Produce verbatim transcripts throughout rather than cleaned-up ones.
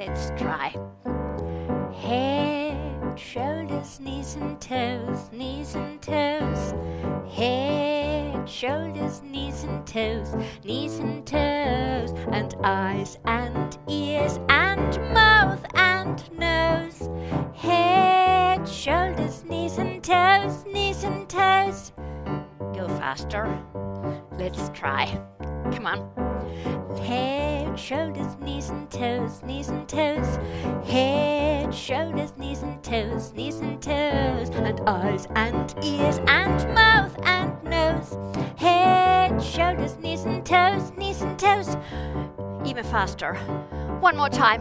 Let's try. Head, shoulders, knees and toes, knees and toes. Head, shoulders, knees and toes, knees and toes. And eyes and ears and mouth and nose. Head, shoulders, knees and toes, knees and toes. Go faster. Let's try. Come on. Head, shoulders, knees and toes, knees and toes. Head, shoulders, knees and toes, knees and toes. And eyes and ears and mouth and nose. Head, shoulders, knees and toes, knees and toes. Even faster. One more time.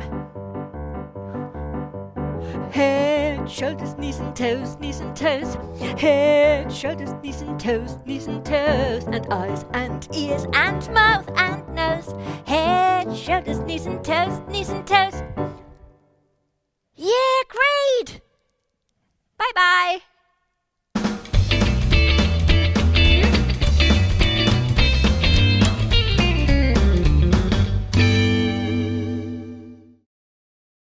Head, shoulders, knees and toes, knees and toes. Head, shoulders, knees and toes, knees and toes. And eyes and ears and mouth and nose. Head, shoulders, knees and toes, knees and toes. Yeah, great! Bye-bye.